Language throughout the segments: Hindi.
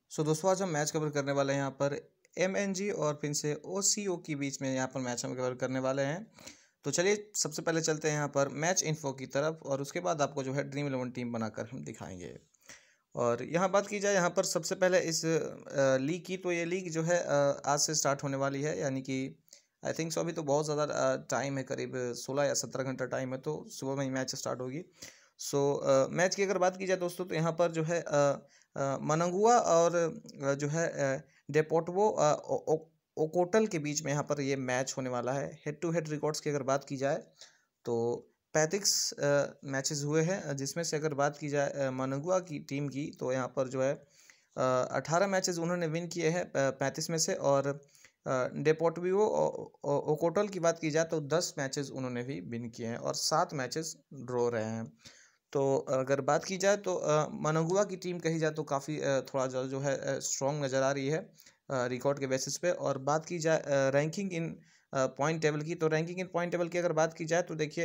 सो दोस्तों आज हम मैच कवर करने वाले हैं यहाँ पर MNG और फिर से OCO के बीच में यहाँ पर मैच हम कवर करने वाले हैं। तो चलिए सबसे पहले चलते हैं यहाँ पर मैच इन्फो की तरफ और उसके बाद आपको जो है ड्रीम 11 टीम बनाकर हम दिखाएंगे। और यहाँ बात की जाए यहाँ पर सबसे पहले इस लीग की, तो ये लीग जो है आज से स्टार्ट होने वाली है, यानी कि आई थिंक सो अभी तो बहुत ज़्यादा टाइम है, करीब 16 या 17 घंटा टाइम है, तो सुबह में ही मैच स्टार्ट होगी। सो मैच की अगर बात की जाए दोस्तों तो यहाँ पर जो है मनंगुआ और जो है डेपोर्टिवो ओकोटल के बीच में यहाँ पर ये मैच होने वाला है। हेड टू हेड रिकॉर्ड्स की अगर बात की जाए तो 35 मैचेस हुए हैं, जिसमें से अगर बात की जाए मनंगुआ की टीम की तो यहाँ पर जो है 18 मैचेस उन्होंने विन किए हैं 35 में से, और डेपोर्टिवो ओकोटल की बात की जाए तो 10 मैचेस उन्होंने भी विन किए हैं और 7 मैचेस ड्रॉ रहे हैं। तो अगर बात की जाए तो मनंगुआ की टीम कही जाए तो काफ़ी थोड़ा जो है स्ट्रॉन्ग नज़र आ रही है रिकॉर्ड के बेसिस पे। और बात की जाए रैंकिंग इन पॉइंट टेबल की, तो रैंकिंग इन पॉइंट टेबल की अगर बात की जाए तो देखिए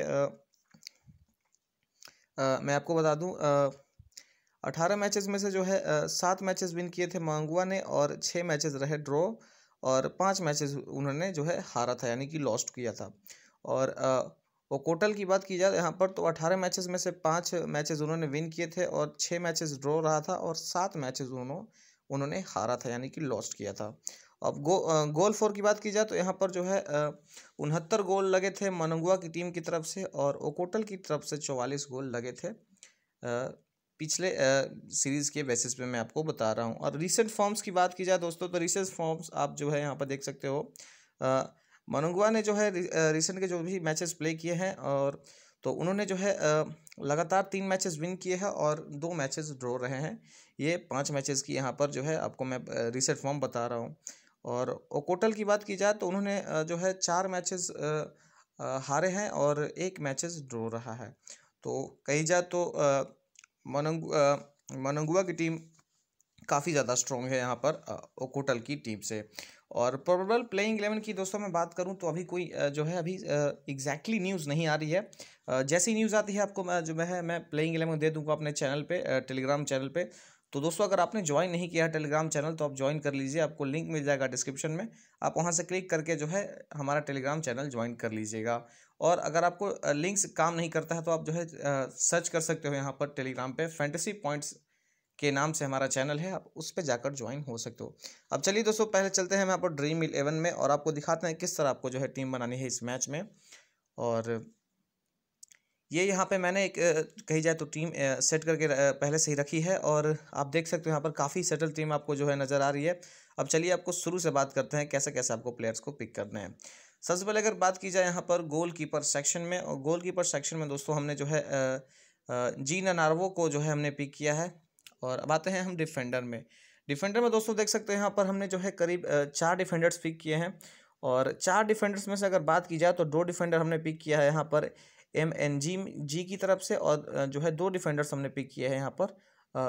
मैं आपको बता दूं 18 मैचेस में से जो है 7 मैचेस विन किए थे मनंगुआ ने और 6 मैचेस रहे ड्रॉ और 5 मैचेस उन्होंने जो है हारा था, यानी कि लॉस्ट किया था। और ओकोटल की बात की जाए यहाँ पर तो 18 मैचेस में से 5 मैचेस उन्होंने विन किए थे और 6 मैचेस ड्रॉ रहा था और 7 मैचेस उन्होंने हारा था, यानी कि लॉस्ट किया था। अब गोल फॉर की बात की जाए तो यहाँ पर जो है 69 गोल लगे थे मनंगुआ की टीम की तरफ से और ओकोटल की तरफ से 44 गोल लगे थे पिछले सीरीज़ के बेसिस पे मैं आपको बता रहा हूँ। और रीसेंट फॉर्म्स की बात की जाए दोस्तों तो रीसेंट फॉर्म्स आप जो है यहाँ पर देख सकते हो। मनंगुआ ने जो है रिसेंट के जो भी मैचेस प्ले किए हैं और तो उन्होंने जो है लगातार 3 मैचेस विन किए हैं और 2 मैचेस ड्रॉ रहे हैं। ये 5 मैचेस की यहाँ पर जो है आपको मैं रिसेंट फॉर्म बता रहा हूँ। और ओकोटल की बात की जाए तो उन्होंने जो है 4 मैचेस हारे हैं और 1 मैचेस ड्रॉ रहा है। तो कही जाए तो मनंगुआ की टीम काफ़ी ज़्यादा स्ट्रॉन्ग है यहाँ पर ओकोटल की टीम से। और प्रोबेबल प्लेइंग 11 की दोस्तों मैं बात करूँ तो अभी कोई जो है अभी एग्जैक्टली न्यूज़ नहीं आ रही है। जैसी न्यूज़ आती है आपको मैं प्लेइंग 11 दे दूँगा अपने चैनल पे, टेलीग्राम चैनल पे। तो दोस्तों अगर आपने ज्वाइन नहीं किया है टेलीग्राम चैनल तो आप ज्वाइन कर लीजिए, आपको लिंक मिल जाएगा डिस्क्रिप्शन में, आप वहाँ से क्लिक करके जो है हमारा टेलीग्राम चैनल ज्वाइन कर लीजिएगा। और अगर आपको लिंक्स काम नहीं करता है तो आप जो है सर्च कर सकते हो यहाँ पर टेलीग्राम पे फैंटेसी पॉइंट्स के नाम से हमारा चैनल है, आप उस पर जाकर ज्वाइन हो सकते हो। अब चलिए दोस्तों पहले चलते हैं हम यहाँ पर ड्रीम 11 में और आपको दिखाते हैं किस तरह आपको जो है टीम बनानी है इस मैच में। और ये यहाँ पे मैंने एक कही जाए तो टीम सेट करके पहले से ही रखी है और आप देख सकते हो यहाँ पर काफ़ी सेटल टीम आपको जो है नज़र आ रही है। अब चलिए आपको शुरू से बात करते हैं कैसे कैसे आपको प्लेयर्स को पिक करने हैं। सबसे पहले अगर बात की जाए यहाँ पर गोल कीपर सेक्शन में, और गोल कीपर सेक्शन में दोस्तों हमने जो है जीन नार्वो को जो है हमने पिक किया है। और अब आते हैं हम डिफेंडर में दोस्तों देख सकते हैं यहाँ पर हमने जो है करीब 4 डिफेंडर्स पिक किए हैं। और 4 डिफेंडर्स में से अगर बात की जाए तो 2 डिफेंडर हमने पिक किया है यहाँ पर MNG की तरफ से, और जो है 2 डिफेंडर्स हमने पिक किए हैं यहाँ पर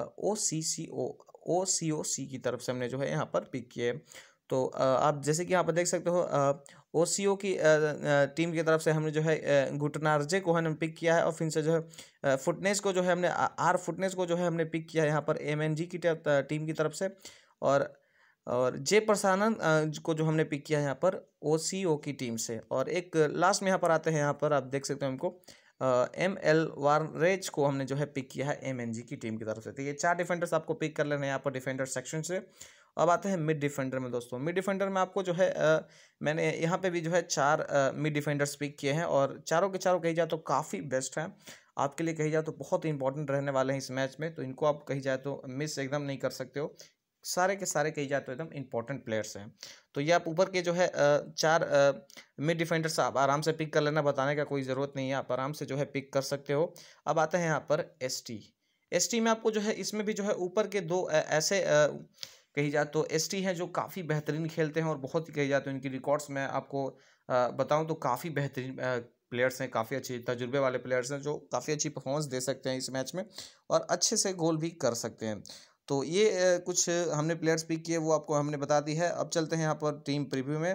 OCOC की तरफ से हमने जो है यहाँ पर पिक किए। तो आप जैसे कि यहाँ पर देख सकते हो OCO की टीम की तरफ से हमने जो है गुटनार्जे को हमने पिक किया है और फिर से जो है फुटनेस को जो है हमने फुटनेस को जो है हमने पिक किया है यहाँ पर MNG की टीम की तरफ से। और जे प्रसानन को जो हमने पिक किया है यहाँ पर OCO की टीम से। और एक लास्ट में यहाँ पर आते हैं, यहाँ पर आप देख सकते हो हमको ML वारेज को हमने जो है पिक किया है MNG की टीम की तरफ से। तो ये 4 डिफेंडर्स आपको पिक कर लेना है यहाँ पर डिफेंडर सेक्शन से। अब आते हैं मिड डिफेंडर में दोस्तों। मिड डिफेंडर में आपको जो है मैंने यहाँ पे भी जो है 4 मिड डिफेंडर्स पिक किए हैं और चारों के चारों कही जाए तो काफ़ी बेस्ट हैं आपके लिए, कही जाए तो बहुत ही इंपॉर्टेंट रहने वाले हैं इस मैच में, तो इनको आप कही जाए तो मिस एकदम नहीं कर सकते हो। सारे के सारे कही जाए तो एकदम इंपॉर्टेंट प्लेयर्स हैं। तो ये आप ऊपर के जो है 4 मिड डिफेंडर्स आप आराम से पिक कर लेना, बताने का कोई ज़रूरत नहीं है, आप आराम से जो है पिक कर सकते हो। अब आते हैं यहाँ पर ST में आपको जो है इसमें भी जो है ऊपर के 2 ऐसे कही जाए तो ST हैं जो काफ़ी बेहतरीन खेलते हैं और बहुत ही कही जाए तो इनकी रिकॉर्ड्स मैं आपको बताऊँ तो काफ़ी बेहतरीन प्लेयर्स हैं, काफ़ी अच्छे तजुर्बे वाले प्लेयर्स हैं जो काफ़ी अच्छी परफॉर्मेंस दे सकते हैं इस मैच में और अच्छे से गोल भी कर सकते हैं। तो ये कुछ हमने प्लेयर्स पिक किए वो आपको हमने बता दी है। अब चलते हैं यहाँ पर टीम प्रीव्यू में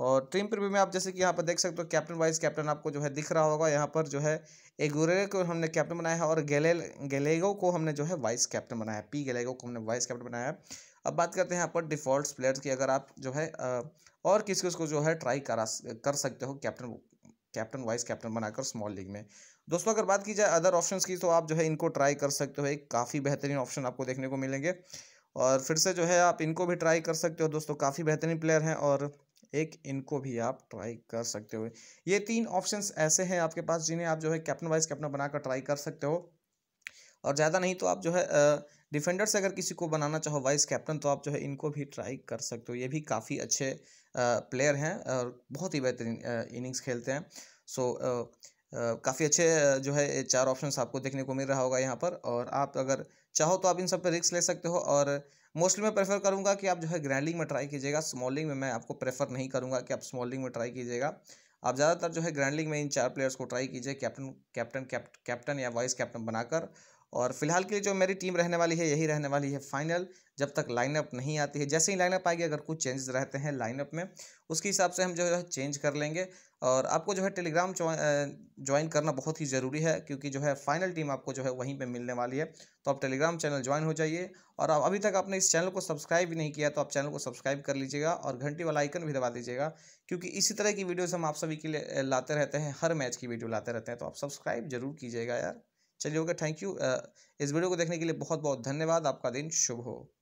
और टीम प्रीव्यू में आप जैसे कि यहाँ पर देख सकते हो कैप्टन वाइस कैप्टन आपको जो है दिख रहा होगा। यहाँ पर जो है एगुरेरो को हमने कैप्टन बनाया है और गैलेगो को हमने जो है वाइस कैप्टन बनाया है। पी गैलेगो को हमने वाइस कैप्टन बनाया है। अब बात करते हैं यहाँ पर डिफ़ॉल्ट प्लेयर्स की। अगर आप जो है और किसी को जो है ट्राई कर सकते हो कैप्टन वाइस कैप्टन बनाकर स्मॉल लीग में। दोस्तों अगर बात की जाए अदर ऑप्शंस की तो आप जो है इनको ट्राई कर सकते हो। एक काफ़ी बेहतरीन ऑप्शन आपको देखने को मिलेंगे और फिर से जो है आप इनको भी ट्राई कर सकते हो दोस्तों, काफ़ी बेहतरीन प्लेयर हैं और एक इनको भी आप ट्राई कर सकते हो। ये 3 ऑप्शंस ऐसे हैं आपके पास जिन्हें आप जो है कैप्टन वाइस कैप्टन बनाकर ट्राई कर सकते हो। और ज़्यादा नहीं तो आप जो है डिफेंडर से अगर किसी को बनाना चाहो वाइस कैप्टन तो आप जो है इनको भी ट्राई कर सकते हो। ये भी काफ़ी अच्छे प्लेयर हैं और बहुत ही बेहतरीन इनिंग्स खेलते हैं। सो काफ़ी अच्छे जो है 4 ऑप्शंस आपको देखने को मिल रहा होगा यहाँ पर। और आप अगर चाहो तो आप इन सब पे रिस्क ले सकते हो और मोस्टली मैं प्रेफर करूँगा कि आप जो है ग्रैंड लीग में ट्राई कीजिएगा। स्मॉल लीग में मैं आपको प्रेफर नहीं करूँगा कि आप स्मॉल लीग में ट्राई कीजिएगा। आप ज़्यादातर जो है ग्रैंड लीग में इन 4 प्लेयर्स को ट्राई कीजिए कैप्टन या वाइस कैप्टन बनाकर। और फिलहाल के लिए जो मेरी टीम रहने वाली है यही रहने वाली है फाइनल, जब तक लाइनअप नहीं आती है। जैसे ही लाइनअप आएगी अगर कुछ चेंजेस रहते हैं लाइनअप में उसके हिसाब से हम जो है चेंज कर लेंगे। और आपको जो है टेलीग्राम ज्वाइन करना बहुत ही ज़रूरी है क्योंकि जो है फाइनल टीम आपको जो है वहीं पे मिलने वाली है। तो आप टेलीग्राम चैनल ज्वाइन हो जाइए और आप अभी तक आपने इस चैनल को सब्सक्राइब भी नहीं किया तो आप चैनल को सब्सक्राइब कर लीजिएगा और घंटी वाला आइकन भी दबा दीजिएगा क्योंकि इसी तरह की वीडियोस हम आप सभी के लिए लाते रहते हैं, हर मैच की वीडियो लाते रहते हैं। तो आप सब्सक्राइब जरूर कीजिएगा यार। चलिए ओके, थैंक यू। इस वीडियो को देखने के लिए बहुत बहुत धन्यवाद। आपका दिन शुभ हो।